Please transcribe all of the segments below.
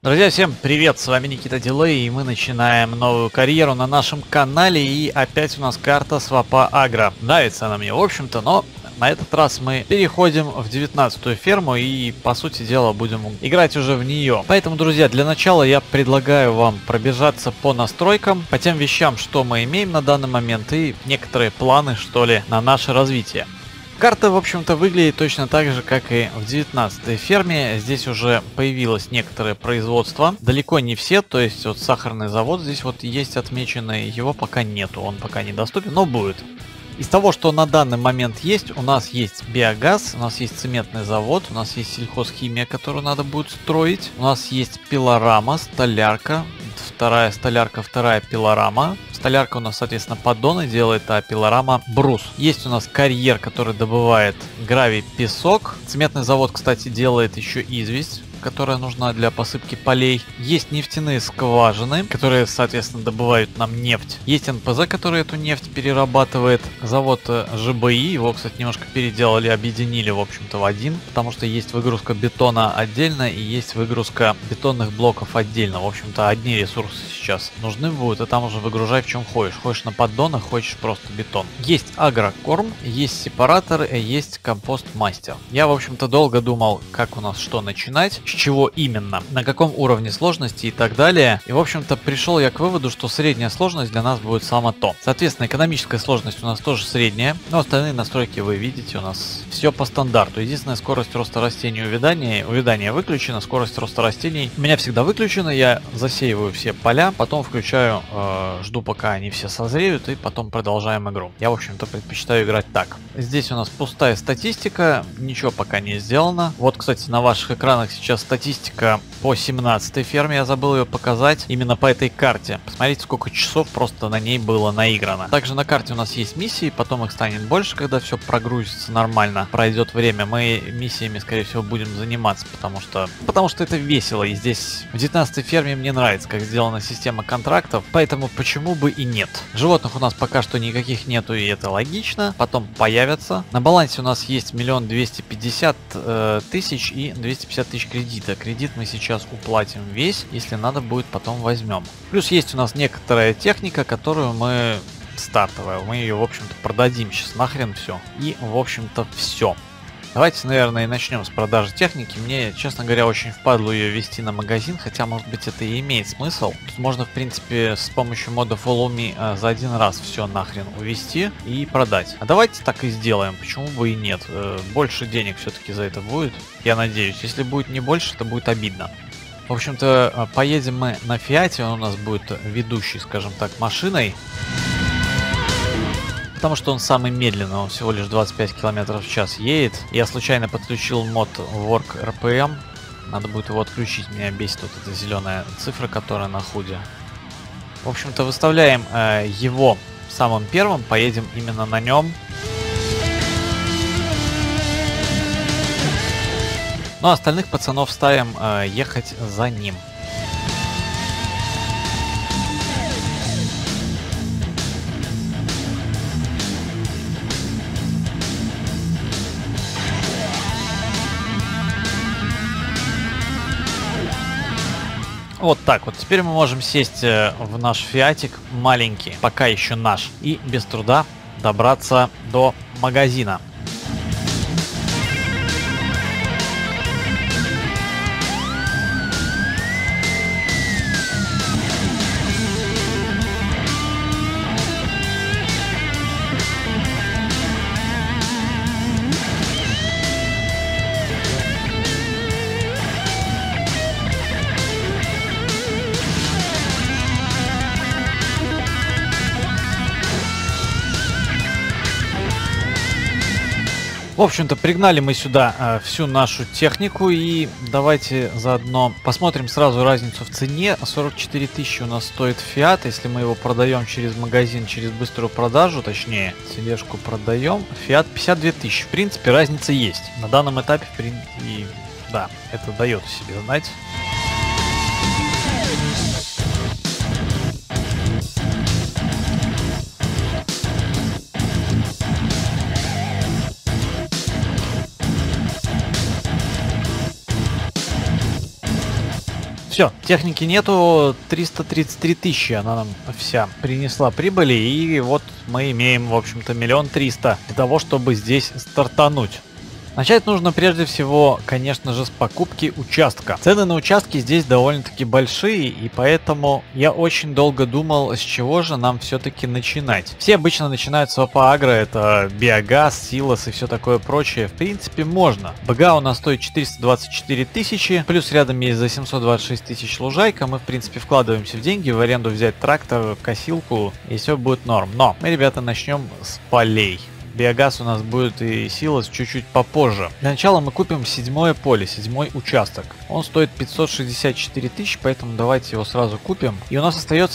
Друзья, всем привет, с вами Никита Дилей, и мы начинаем новую карьеру на нашем канале, и опять у нас карта Свапа Агро. Нравится она мне, в общем-то, но на этот раз мы переходим в 19-ю ферму и, по сути дела, будем играть уже в нее. Поэтому, друзья, для начала я предлагаю вам пробежаться по настройкам, по тем вещам, что мы имеем на данный момент, и некоторые планы, что ли, на наше развитие. Карта, в общем-то, выглядит точно так же, как и в 19-й ферме. Здесь уже появилось некоторое производство. Далеко не все, то есть вот сахарный завод здесь вот есть отмеченный. Его пока нету, он пока недоступен, но будет. Из того, что на данный момент есть, у нас есть биогаз, у нас есть цементный завод, у нас есть сельхозхимия, которую надо будет строить. У нас есть пилорама, столярка, вторая столярка, вторая пилорама. Столярка у нас, соответственно, поддоны делает, а пилорама брус. Есть у нас карьер, который добывает гравий, песок. Цементный завод, кстати, делает еще известь, которая нужна для посыпки полей. Есть нефтяные скважины, которые, соответственно, добывают нам нефть. Есть НПЗ, который эту нефть перерабатывает. Завод ЖБИ, его, кстати, немножко переделали, объединили, в общем-то, в один, потому что есть выгрузка бетона отдельно и есть выгрузка бетонных блоков отдельно. В общем-то, одни ресурсы сейчас нужны будут, и там уже выгружай в чем хочешь. Хочешь на поддонах, хочешь просто бетон. Есть агрокорм, есть сепаратор, есть компост-мастер. Я, в общем-то, долго думал, как у нас что начинать, с чего именно, на каком уровне сложности и так далее. И, в общем-то, пришел я к выводу, что средняя сложность для нас будет само то. Соответственно, экономическая сложность у нас тоже средняя, но остальные настройки вы видите, у нас все по стандарту. Единственная скорость роста растений увядание выключено, скорость роста растений у меня всегда выключена, я засеиваю все поля, потом включаю, жду пока они все созреют, и потом продолжаем игру. Я, в общем-то, предпочитаю играть так. Здесь у нас пустая статистика, ничего пока не сделано. Вот, кстати, на ваших экранах сейчас статистика по 17-й ферме, я забыл ее показать, именно по этой карте. Посмотрите, сколько часов просто на ней было наиграно. Также на карте у нас есть миссии, потом их станет больше, когда все прогрузится нормально, пройдет время. Мы миссиями, скорее всего, будем заниматься, потому что это весело. И здесь в 19-й ферме мне нравится, как сделана система контрактов, поэтому почему бы и нет. Животных у нас пока что никаких нету, и это логично. Потом появятся. На балансе у нас есть 1 250 000 и 250 000 кредита. Кредит мы сейчас уплатим весь, если надо будет, потом возьмем. Плюс есть у нас некоторая техника, которую мы стартовая. Мы ее, в общем-то, продадим сейчас нахрен все. И, в общем-то, все. Давайте, наверное, и начнем с продажи техники. Мне, честно говоря, очень впадло ее вести на магазин, хотя, может быть, это и имеет смысл. Тут можно, в принципе, с помощью мода Follow Me за один раз все нахрен увести и продать. А давайте так и сделаем, почему бы и нет. Больше денег все-таки за это будет, я надеюсь. Если будет не больше, это будет обидно. В общем-то, поедем мы на Фиате, он у нас будет ведущей, скажем так, машиной. Потому что он самый медленный, он всего лишь 25 км в час едет. Я случайно подключил мод Work RPM. Надо будет его отключить, меня бесит вот эта зеленая цифра, которая на худе. В общем-то, выставляем его самым первым, поедем именно на нем. Ну а остальных пацанов ставим ехать за ним. Вот так вот. Теперь мы можем сесть в наш фиатик маленький, пока еще наш, и без труда добраться до магазина. В общем-то, пригнали мы сюда всю нашу технику, и давайте заодно посмотрим сразу разницу в цене. 44 000 у нас стоит Фиат, если мы его продаем через магазин, через быструю продажу, точнее, тележку продаем. Фиат 52 000. В принципе, разница есть. На данном этапе, и да, это дает о себе знать. Все, техники нету, 333 тысячи она нам вся принесла прибыли, и вот мы имеем, в общем-то, 1 300 000 для того, чтобы здесь стартануть. Начать нужно прежде всего, конечно же, с покупки участка. Цены на участки здесь довольно-таки большие, и поэтому я очень долго думал, с чего же нам все-таки начинать. Все обычно начинают с СВП Агро, это биогаз, силос и все такое прочее. В принципе, можно. БГА у нас стоит 424 тысячи, плюс рядом есть за 726 тысяч лужайка. Мы, в принципе, вкладываемся в деньги, в аренду взять трактор, косилку, и все будет норм. Но мы, ребята, начнем с полей. Биогаз у нас будет и силос чуть-чуть попозже. Для начала мы купим 7-е поле, 7-й участок. Он стоит 564 тысячи, поэтому давайте его сразу купим. И у нас остается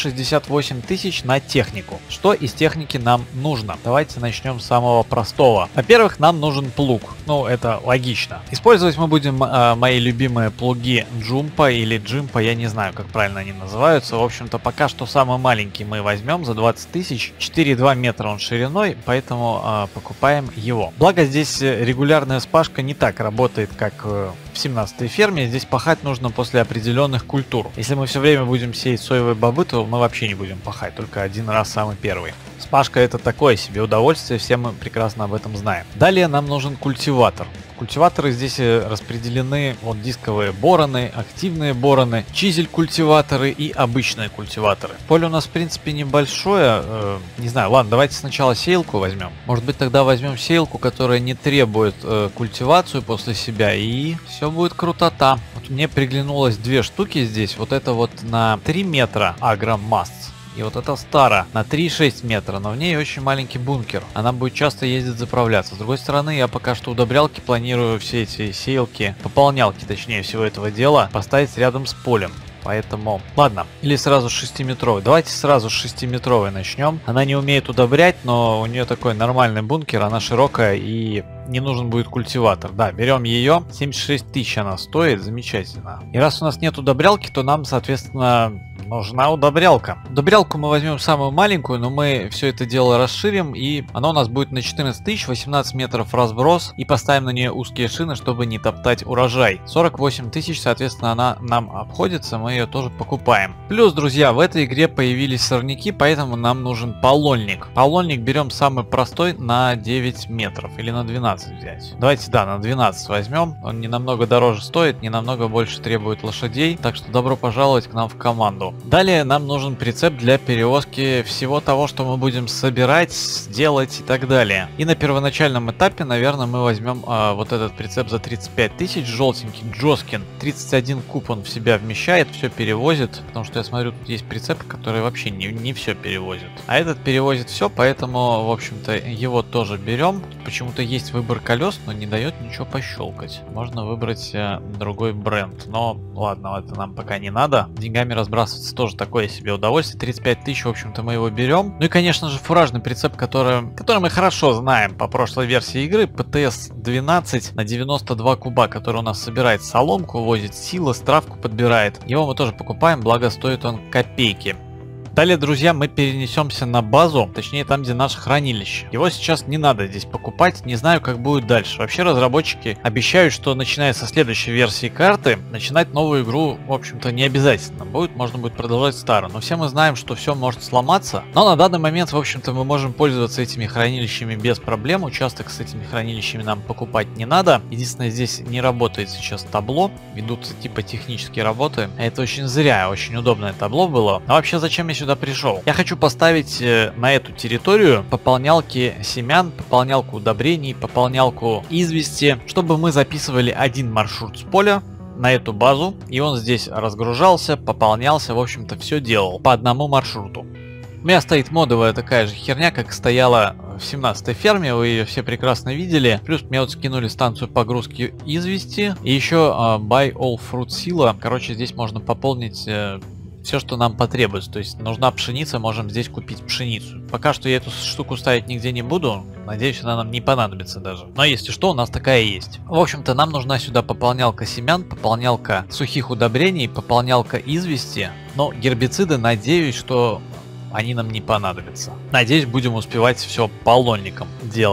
768 тысяч на технику. Что из техники нам нужно? Давайте начнем с самого простого. Во-первых, нам нужен плуг. Ну, это логично. Использовать мы будем мои любимые плуги Джумпа или Джимпа, я не знаю, как правильно они называются. В общем-то, пока что самый маленький мы возьмем за 20 тысяч. 4,2 метра он шириной, поэтому покупаем его. Благо здесь регулярная спашка не так работает, как в 17-й ферме. Здесь пахать нужно после определенных культур. Если мы все время будем сеять соевые бобы, то мы вообще не будем пахать, только один раз самый первый. Спашка это такое себе удовольствие, все мы прекрасно об этом знаем. Далее нам нужен культиватор. Культиваторы здесь распределены, вот дисковые бороны, активные бороны, чизель-культиваторы и обычные культиваторы. Поле у нас в принципе небольшое, не знаю, ладно, давайте сначала сеялку возьмем. Может быть тогда возьмем сеялку, которая не требует культивацию после себя, и все будет крутота. Вот мне приглянулось 2 штуки здесь, вот это вот на 3 метра Агромаст. И вот эта Стара на 3,6 метра, но в ней очень маленький бункер. Она будет часто ездить заправляться. С другой стороны, я пока что удобрялки планирую все эти сеялки, пополнялки точнее всего этого дела, поставить рядом с полем. Поэтому, ладно, или сразу 6-метровый. Давайте сразу с 6-метровой начнем. Она не умеет удобрять, но у нее такой нормальный бункер, она широкая и не нужен будет культиватор. Да, берем ее, 76 тысяч она стоит, замечательно. И раз у нас нет удобрялки, то нам, соответственно, нужна удобрялка. Удобрялку мы возьмем самую маленькую, но мы все это дело расширим, и она у нас будет на 14 тысяч, 18 метров разброс, и поставим на нее узкие шины, чтобы не топтать урожай. 48 тысяч, соответственно, она нам обходится, мы ее тоже покупаем. Плюс, друзья, в этой игре появились сорняки, поэтому нам нужен полонник. Полонник берем самый простой на 9 метров или на 12 взять. Давайте, да, на 12 возьмем. Он не намного дороже стоит, не намного больше требует лошадей, так что добро пожаловать к нам в команду. Далее нам нужен прицеп для перевозки всего того, что мы будем собирать, делать и так далее. И на первоначальном этапе, наверное, мы возьмем вот этот прицеп за 35 тысяч, желтенький Джоскин. 31 куб он в себя вмещает, все перевозит, потому что я смотрю, тут есть прицеп, который вообще не все перевозит. А этот перевозит все, поэтому, в общем-то, его тоже берем. Почему-то есть выбор колес, но не дает ничего пощелкать. Можно выбрать другой бренд, но ладно, это нам пока не надо. Деньгами разбрасываться тоже такое себе удовольствие. 35 тысяч, в общем-то, мы его берем. Ну и, конечно же, фуражный прицеп, который мы хорошо знаем по прошлой версии игры. ПТС 12 на 92 куба, который у нас собирает соломку, возит силос, травку подбирает. Его мы тоже покупаем, благо стоит он копейки. Далее, друзья, мы перенесемся на базу, точнее там, где наше хранилище. Его сейчас не надо здесь покупать, не знаю, как будет дальше. Вообще разработчики обещают, что начиная со следующей версии карты, начинать новую игру, в общем-то, не обязательно. Можно будет продолжать старую. Но все мы знаем, что все может сломаться. Но на данный момент, в общем-то, мы можем пользоваться этими хранилищами без проблем. Участок с этими хранилищами нам покупать не надо. Единственное, здесь не работает сейчас табло. Ведутся типа технические работы. Это очень зря, очень удобное табло было. А вообще, зачем я сюда пришел? Я хочу поставить на эту территорию пополнялки семян, пополнялку удобрений, пополнялку извести, чтобы мы записывали один маршрут с поля на эту базу, и он здесь разгружался, пополнялся, в общем-то, все делал по одному маршруту. У меня стоит модовая такая же херня, как стояла в 17-й ферме, вы ее все прекрасно видели. Плюс мне вот скинули станцию погрузки извести, и еще Buy All Fruit Sila. Короче, здесь можно пополнить все, что нам потребуется. То есть нужна пшеница, можем здесь купить пшеницу. Пока что я эту штуку ставить нигде не буду. Надеюсь, она нам не понадобится даже. Но если что, у нас такая есть. В общем-то, нам нужна сюда пополнялка семян, пополнялка сухих удобрений, пополнялка извести. Но гербициды, надеюсь, что они нам не понадобятся. Надеюсь, будем успевать все полонником делать.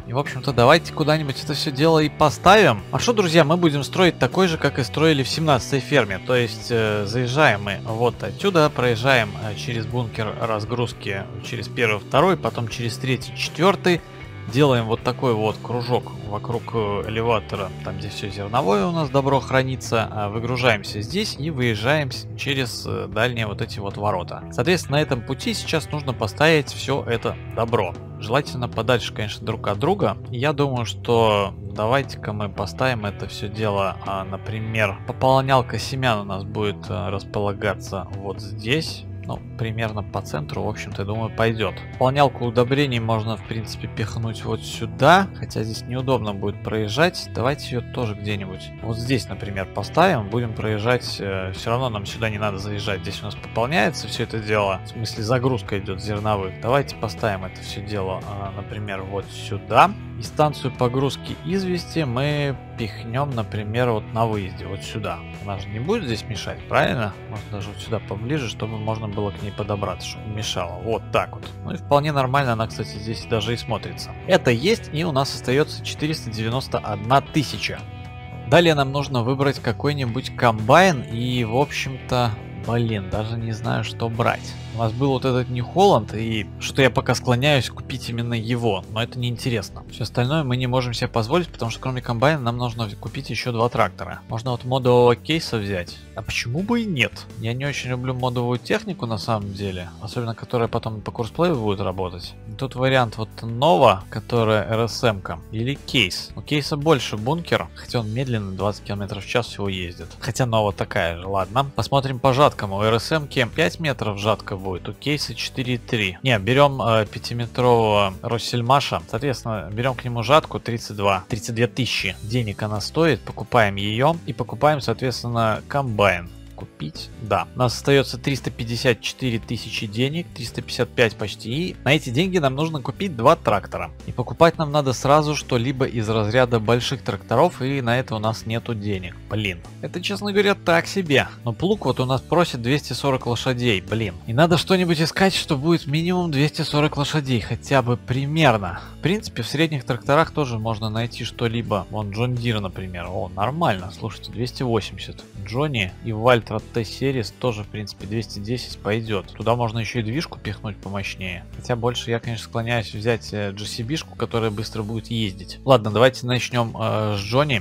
И, в общем-то, давайте куда-нибудь это все дело и поставим. А что, друзья, мы будем строить такой же, как и строили в 17-й ферме. То есть, заезжаем мы вот отсюда, проезжаем через бункер разгрузки, через первый, второй, потом через третий, четвертый. Делаем вот такой вот кружок вокруг элеватора, там где все зерновое у нас добро хранится. Выгружаемся здесь и выезжаем через дальние вот эти вот ворота. Соответственно, на этом пути сейчас нужно поставить все это добро. Желательно подальше, конечно, друг от друга. Я думаю, что давайте-ка мы поставим это все дело, например, пополнялка семян у нас будет располагаться вот здесь. Ну, примерно по центру, в общем-то, я думаю, пойдет.Полнялку удобрений можно, в принципе, пихнуть вот сюда. Хотя здесь неудобно будет проезжать. Давайте ее тоже где-нибудь вот здесь, например, поставим. Будем проезжать. Все равно нам сюда не надо заезжать. Здесь у нас пополняется все это дело. В смысле, загрузка идет зерновых. Давайте поставим это все дело, например, вот сюда. И станцию погрузки извести мы пихнем, например, вот на выезде, вот сюда. Она же не будет здесь мешать, правильно? Можно даже вот сюда поближе, чтобы можно было к ней подобраться, чтобы не мешало. Вот так вот. Ну и вполне нормально она, кстати, здесь даже и смотрится. Это есть, и у нас остается 491 тысяча. Далее нам нужно выбрать какой-нибудь комбайн, и, в общем-то, блин, даже не знаю, что брать. У нас был вот этот New Holland, и что я пока склоняюсь купить именно его, но это неинтересно. Все остальное мы не можем себе позволить, потому что кроме комбайна нам нужно купить еще 2 трактора. Можно вот модового кейса взять. А почему бы и нет? Я не очень люблю модовую технику на самом деле, особенно которая потом по курсплею будет работать. Тут вариант вот Nova, которая RSM-ка, или кейс. У кейса больше бункер, хотя он медленно, 20 км в час всего ездит. Хотя Nova такая же, ладно. Посмотрим по жаткам. У RSM-ки 5 метров жатка будет, у кейса 4,3. Не, берем 5-метрового Россельмаша, соответственно, берем к нему жатку 32 тысячи. Денег она стоит, покупаем ее и покупаем, соответственно, комбайн. Купить, да. У нас остается 354 тысячи денег, 355 почти. И на эти деньги нам нужно купить 2 трактора. И покупать нам надо сразу что-либо из разряда больших тракторов, и на это у нас нету денег. Блин, это, честно говоря, так себе. Но плуг вот у нас просит 240 лошадей, блин. И надо что-нибудь искать, что будет минимум 240 лошадей, хотя бы примерно. В принципе, в средних тракторах тоже можно найти что-либо. Вон John Deere, например. О, нормально, слушайте, 280. Джонни и Вальтра Т-Series тоже, в принципе, 210 пойдет. Туда можно еще и движку пихнуть помощнее. Хотя больше я, конечно, склоняюсь взять GCB-шку, которая быстро будет ездить. Ладно, давайте начнем с Джонни.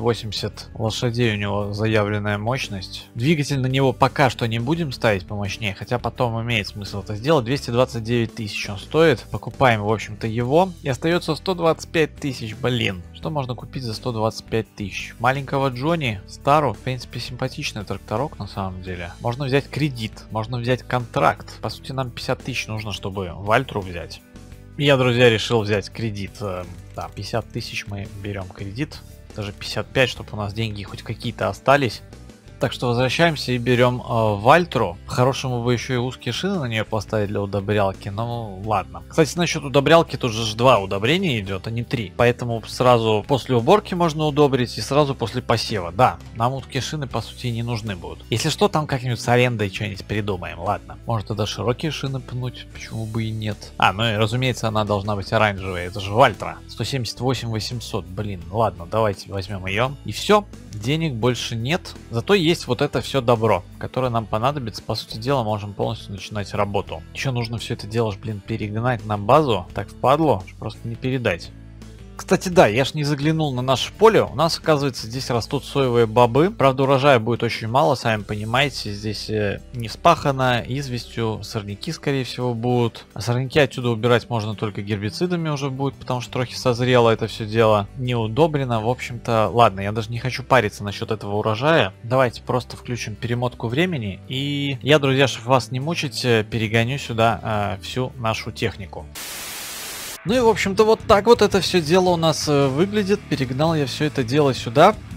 280 лошадей у него заявленная мощность. Двигатель на него пока что не будем ставить помощнее, хотя потом имеет смысл это сделать. 229 тысяч он стоит. Покупаем, в общем-то, его. И остается 125 тысяч, блин. Что можно купить за 125 тысяч? Маленького Джонни, Стару, в принципе, симпатичный тракторок на самом деле. Можно взять кредит, можно взять контракт. По сути, нам 50 тысяч нужно, чтобы Вальтру взять. Я, друзья, решил взять кредит. Да, 50 тысяч мы берем кредит. Даже 55, чтобы у нас деньги хоть какие-то остались. Так что возвращаемся и берем Вальтру. По-хорошему бы еще и узкие шины на нее поставить для удобрялки, но ладно. Кстати, насчет удобрялки тут же 2 удобрения идет, а не 3. Поэтому сразу после уборки можно удобрить и сразу после посева. Да, нам узкие шины по сути не нужны будут. Если что, там как-нибудь с арендой что-нибудь придумаем, ладно. Может тогда широкие шины пнуть, почему бы и нет. Ну и разумеется, она должна быть оранжевая, это же Вальтра. 178 800, блин, ладно, давайте возьмем ее. И все, денег больше нет, зато есть вот это все добро, которое нам понадобится. По сути дела, можем полностью начинать работу. Еще нужно все это дело, блин, перегнать на базу. Так впадло, просто не передать. Кстати, да, я ж не заглянул на наше поле. У нас, оказывается, здесь растут соевые бобы. Правда, урожая будет очень мало, сами понимаете. Здесь не вспахано, известью, сорняки, скорее всего, будут. А сорняки отсюда убирать можно только гербицидами уже будет, потому что трохи созрело это все дело. Не удобрено, в общем-то. Ладно, я даже не хочу париться насчет этого урожая. Давайте просто включим перемотку времени. И я, друзья, чтобы вас не мучить, перегоню сюда всю нашу технику. Ну и, в общем-то, вот так вот это все дело у нас выглядит. Перегнал я все это дело сюда.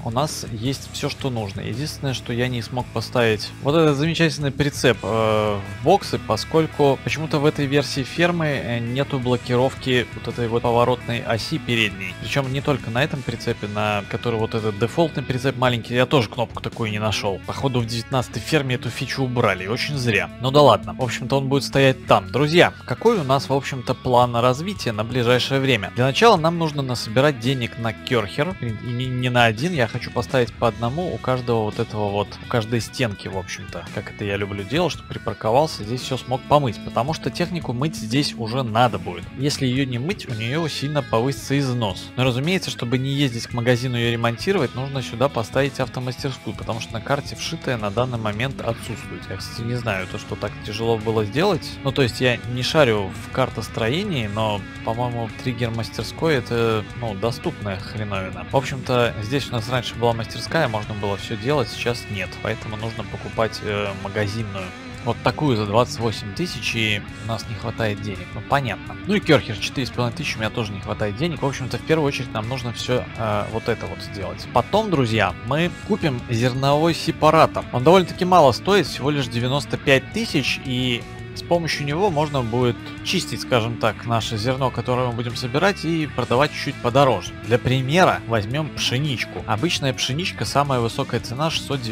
у нас есть все, что нужно. Единственное, что я не смог поставить вот этот замечательный прицеп в боксы, поскольку почему-то в этой версии фермы нету блокировки вот этой вот поворотной оси передней. Причем не только на этом прицепе, на который вот этот дефолтный прицеп маленький, я тоже кнопку такую не нашел. Походу в 19-й ферме эту фичу убрали, и очень зря. Ну да ладно, в общем-то он будет стоять там. Друзья, какой у нас в общем-то план развития на ближайшее время? Для начала нам нужно насобирать денег на керхер, и не на один, я хочу поставить по одному у каждого вот этого вот, у каждой стенки, в общем-то, как это я люблю делать, чтобы припарковался, здесь все смог помыть, потому что технику мыть здесь уже надо будет. Если ее не мыть, у нее сильно повысится износ. Но разумеется, чтобы не ездить к магазину ее ремонтировать, нужно сюда поставить автомастерскую, потому что на карте вшитая на данный момент отсутствует. Я, кстати, не знаю, то, что так тяжело было сделать. Ну, то есть я не шарю в картостроении, но, по-моему, триггер мастерской это, ну, доступная хреновина. В общем-то, здесь у нас раньше была мастерская, можно было все делать, сейчас нет. Поэтому нужно покупать магазинную. Вот такую за 28 тысяч, и у нас не хватает денег. Ну, понятно. Ну и керхер 4,5 тысячи, у меня тоже не хватает денег. В общем-то, в первую очередь нам нужно все вот это вот сделать. Потом, друзья, мы купим зерновой сепаратор. Он довольно-таки мало стоит, всего лишь 95 тысяч, и с помощью него можно будет чистить, скажем так, наше зерно, которое мы будем собирать, и продавать чуть-чуть подороже. Для примера возьмем пшеничку. Обычная пшеничка, самая высокая цена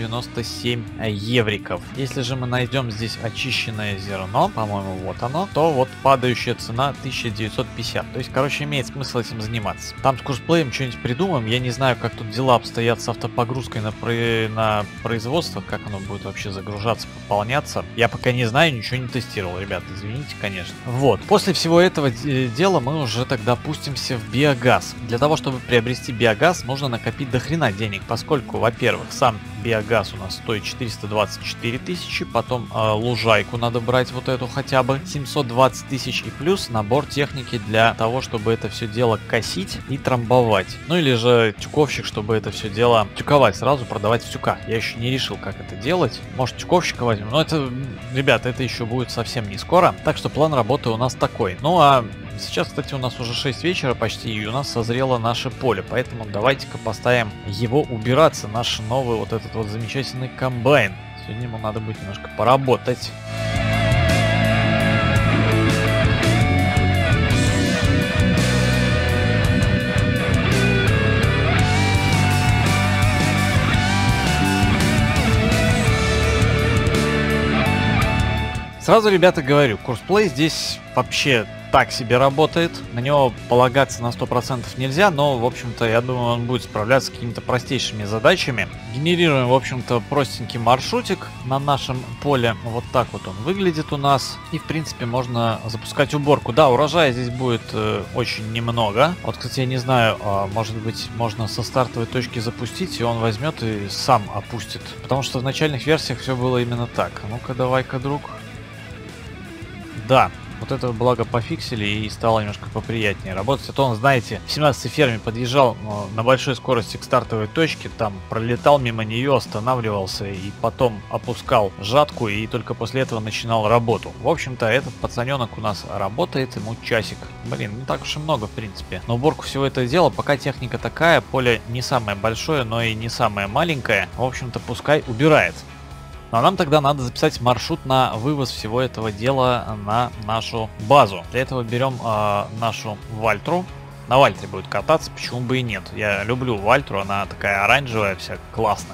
697 евриков. Если же мы найдем здесь очищенное зерно, по-моему, вот оно, то вот падающая цена 1950. То есть, короче, имеет смысл этим заниматься. Там с курсплеем что-нибудь придумаем. Я не знаю, как тут дела обстоят с автопогрузкой на производствах, как оно будет вообще загружаться, пополняться. Я пока не знаю, ничего не тестировал, ребят, извините, конечно. Вот, после всего этого дела мы уже тогда пустимся в биогаз. Для того, чтобы приобрести биогаз, нужно накопить до хрена денег, поскольку, во-первых, сам биогаз у нас стоит 424 тысячи, потом лужайку надо брать вот эту хотя бы 720 тысяч, и плюс набор техники для того, чтобы это все дело косить и трамбовать. Ну или же тюковщик, чтобы это все дело тюковать, сразу продавать в тюках. Я еще не решил, как это делать. Может, тюковщика возьмем, но это, ребята, это еще будет совсем не скоро. Так что план работы у нас такой. Ну а сейчас, кстати, у нас уже 6 вечера почти, и у нас созрело наше поле. Поэтому давайте-ка поставим его убираться, наш новый вот этот вот замечательный комбайн. Сегодня ему надо будет немножко поработать. Сразу, ребята, говорю, курсплей здесь вообще так себе работает. На него полагаться на 100% нельзя, но, в общем-то, я думаю, он будет справляться с какими-то простейшими задачами. Генерируем, в общем-то, простенький маршрутик на нашем поле. Вот так вот он выглядит у нас. И, в принципе, можно запускать уборку. Да, урожая здесь будет очень немного. Вот, кстати, я не знаю, может быть, можно со стартовой точки запустить, и он возьмет и сам опустит. Потому что в начальных версиях все было именно так. Ну-ка, давай-ка, друг. Да, вот это благо пофиксили и стало немножко поприятнее работать. А то он, знаете, в 17-й ферме подъезжал на большой скорости к стартовой точке, там пролетал мимо нее, останавливался и потом опускал жатку и только после этого начинал работу. В общем-то, этот пацаненок у нас работает, ему часик. Блин, не так уж и много, в принципе. На уборку всего этого дела, пока техника такая, поле не самое большое, но и не самое маленькое. В общем-то, пускай убирает. Ну а нам тогда надо записать маршрут на вывоз всего этого дела на нашу базу. Для этого берем нашу Вальтру. На Вальтре будет кататься, почему бы и нет. Я люблю Вальтру, она такая оранжевая, вся классная.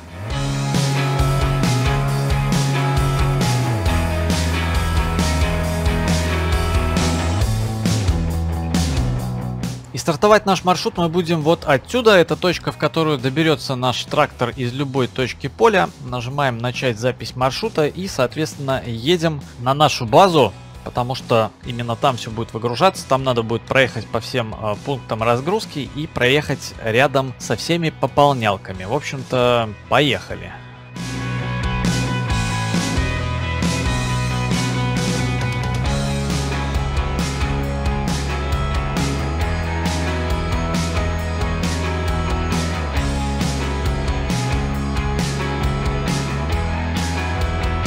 И стартовать наш маршрут мы будем вот отсюда. Это точка, в которую доберется наш трактор из любой точки поля. Нажимаем начать запись маршрута и, соответственно, едем на нашу базу, потому что именно там все будет выгружаться. Там надо будет проехать по всем пунктам разгрузки и проехать рядом со всеми пополнялками. В общем-то, поехали.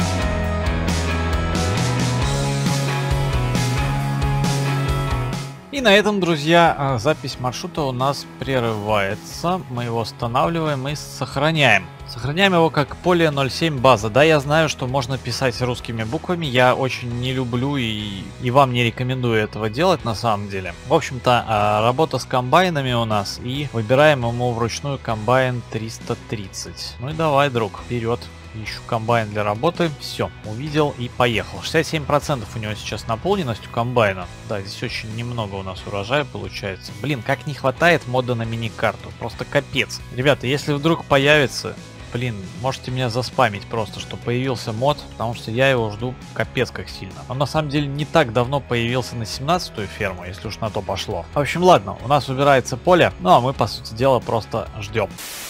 И И на этом, друзья, запись маршрута у нас прерывается. Мы его останавливаем и сохраняем. Сохраняем его как поле 07 база. Да, я знаю, что можно писать русскими буквами. Я очень не люблю и вам не рекомендую этого делать на самом деле. В общем-то, работа с комбайнами у нас. И выбираем ему вручную комбайн 330. Ну и давай, друг, вперед. Ищу комбайн для работы. Все, увидел и поехал. 67% у него сейчас наполненность у комбайна. Да, здесь очень немного у нас урожая получается. Блин, как не хватает мода на мини-карту. Просто капец. Ребята, если вдруг появится... Блин, можете меня заспамить просто, что появился мод, потому что я его жду капец как сильно. Он на самом деле не так давно появился на 17-ю ферму, если уж на то пошло. В общем, ладно, у нас выбирается поле, ну а мы, по сути дела, просто ждем.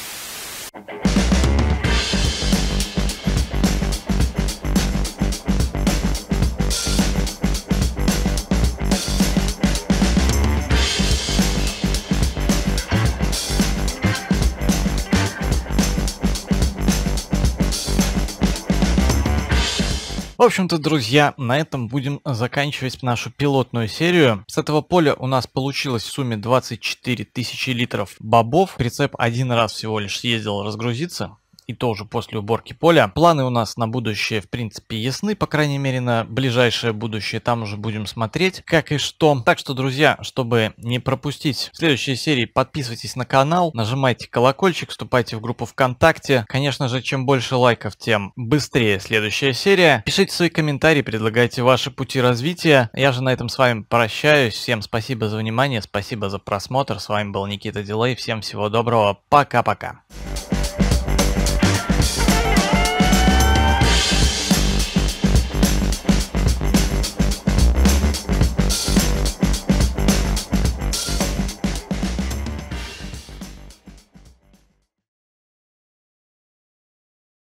В общем-то, друзья, на этом будем заканчивать нашу пилотную серию. С этого поля у нас получилось в сумме 24 тысячи литров бобов. Прицеп один раз всего лишь съездил разгрузиться. И тоже после уборки поля. Планы у нас на будущее, в принципе, ясны, по крайней мере, на ближайшее будущее. Там уже будем смотреть, как и что. Так что, друзья, чтобы не пропустить следующие серии, подписывайтесь на канал, нажимайте колокольчик, вступайте в группу ВКонтакте. Конечно же, чем больше лайков, тем быстрее следующая серия. Пишите свои комментарии, предлагайте ваши пути развития. Я же на этом с вами прощаюсь. Всем спасибо за внимание, спасибо за просмотр. С вами был Никита Дилей. Всем всего доброго. Пока-пока.